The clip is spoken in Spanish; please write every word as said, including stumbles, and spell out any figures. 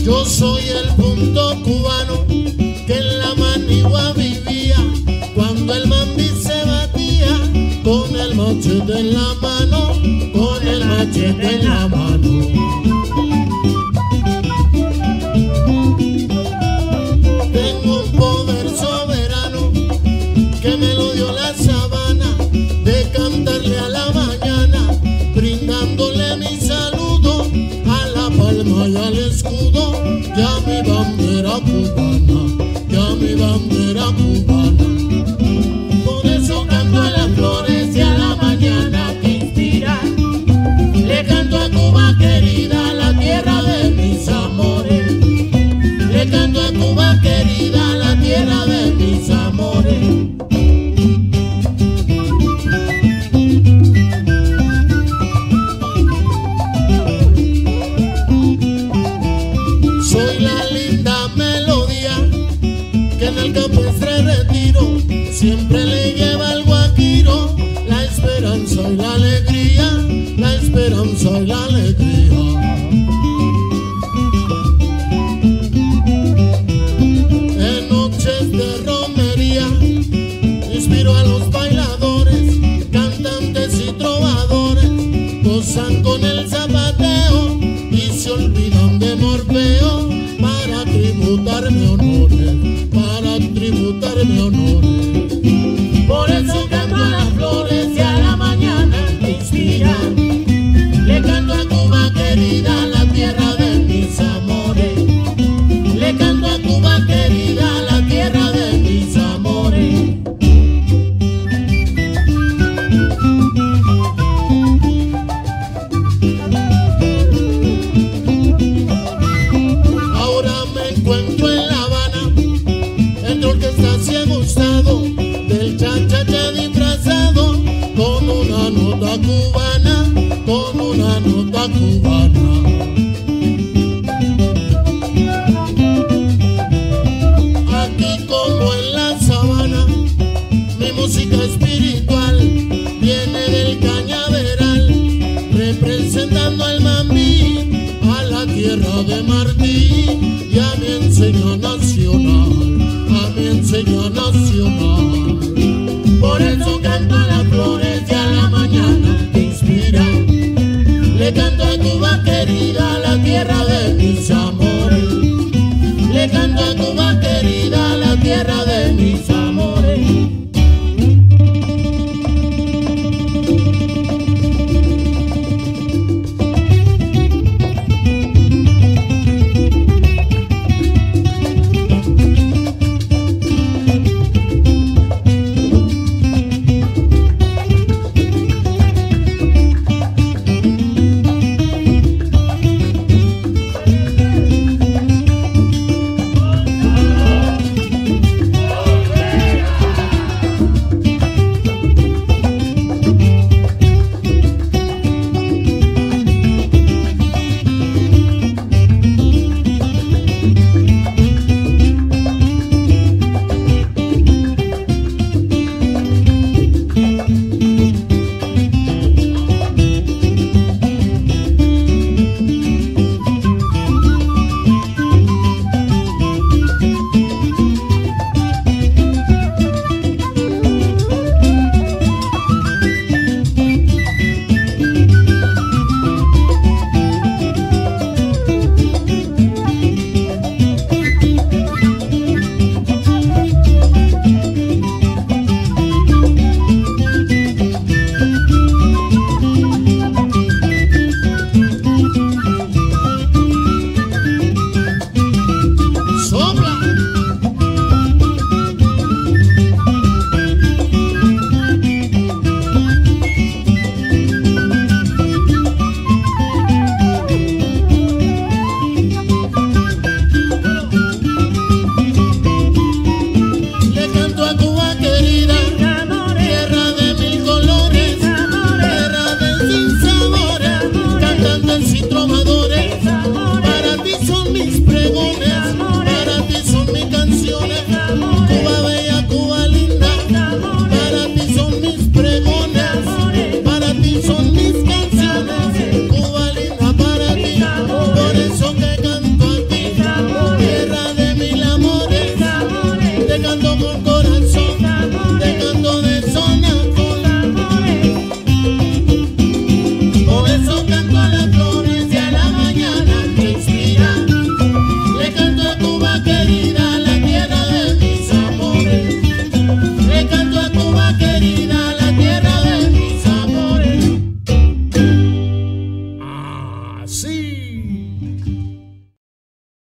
Yo soy el punto cubano que en la Manigua vivía cuando el mambí se batía con el machete en la mano, con el machete en la mano. Tengo un poder soberano que me lo dio la sabana, de cantarle a la mañana, brindándole mi saludo a la palma y al escudo, ya mi bandera cubana, ya mi bandera cubana. Por eso canto a las flores y a la mañana que inspira, le canto a Cuba querida, la tierra de mis amores, le canto a Cuba querida, la tierra de mis amores. Soy la linda melodía que en el campestre retiro siempre le lleva al guajiro la esperanza y la alegría, la esperanza y la alegría. En noches de romería inspiro a los bailadores, cantantes y trovadores, gozan con el zapateo y se olvidan de Morfeo para tributarme honores, para tributarme honores. Por eso canto a las flores y a la mañana que inspira, le canto a Cuba querida, la tierra de mis amores, le canto a Cuba querida, la tierra de mis amores. Ahora me encuentro en La Habana, entre orquestas y he gustado del cha-cha-cha disfrazado, con una nota cubana, con una nota cubana. Aquí como en la sabana, mi música espiritual viene del cañaveral, representando al mambí, a la tierra de Martí y a mi enseña nacional, a mi enseña nacional. Por eso canto a las flores y a la mañana que inspira, le canto a Cuba querida,